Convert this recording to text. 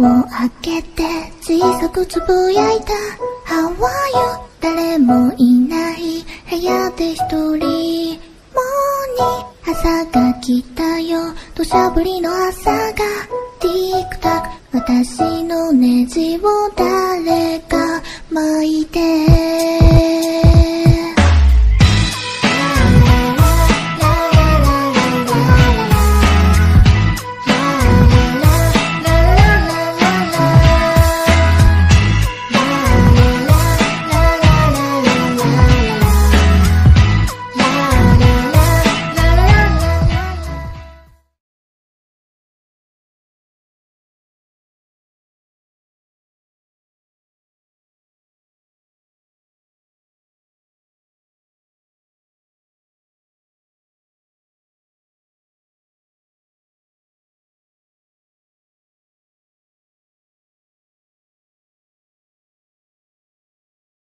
を開けて小さくつぶやいた How are you? 誰もいない部屋で一人もに朝が来たよ土砂降りの朝がティックタック私のネジを誰か巻いて